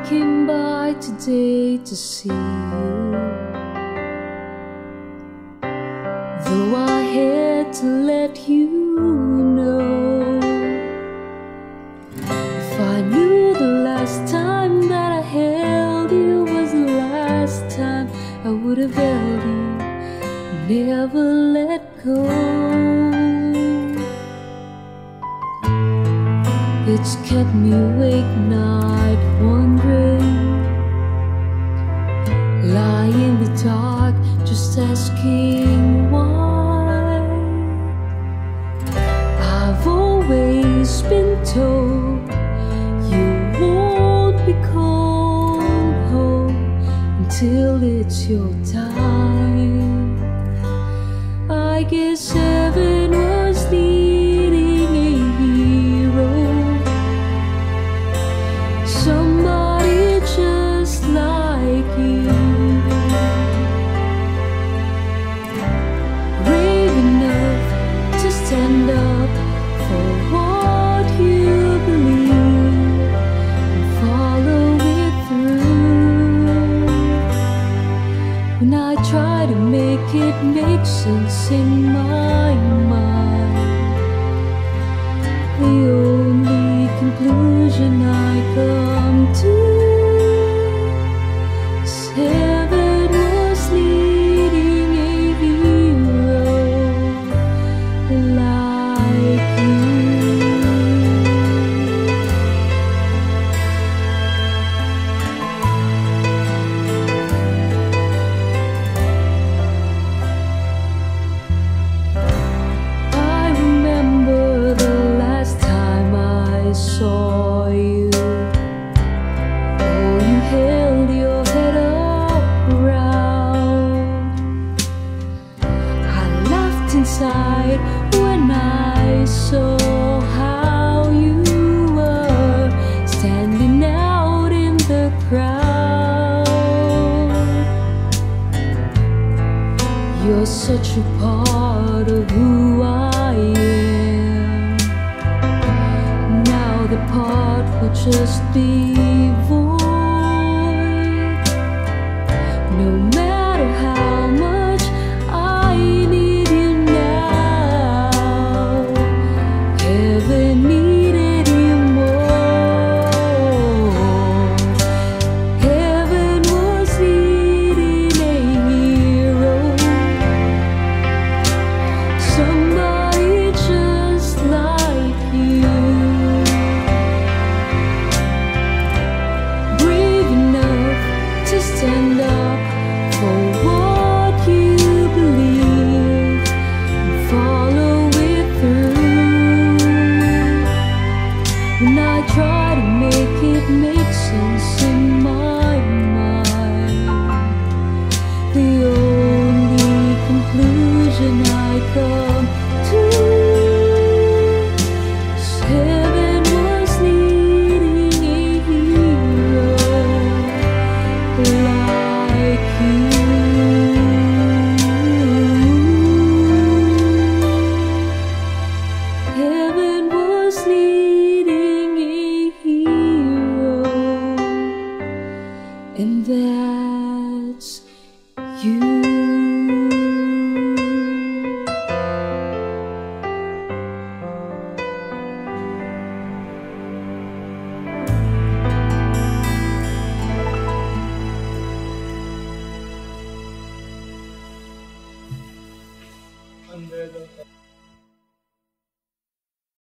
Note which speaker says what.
Speaker 1: came by today to see you, though I had to let you know. If I knew the last time that I held you was the last time, I would have held you, never let go. It's kept me awake night wondering, lie in the dark just asking why. I've always been told you won't be called home until it's your time. I guess heaven was needing a hero, somebody just like you, brave enough to stand up for what you believe and follow it through. When I try to make it make sense in my mind, the only conclusion I come to is heaven was leading a hero like you. I remember the last time I saw you. Oh, you held your head up proud. I laughed inside when I saw how you were standing out in the crowd. You're such a part of who I am. Now the part will just be void. No matter how much I need you now, heaven needed you more. Heaven was needing a hero, somebody just like you, brave enough to stand up for what you believe and follow it through. When I try to make it make sense in my mind, the only conclusion I come to is heaven was needing a hero like you. Heaven was needing a hero, and that's you.
Speaker 2: Under the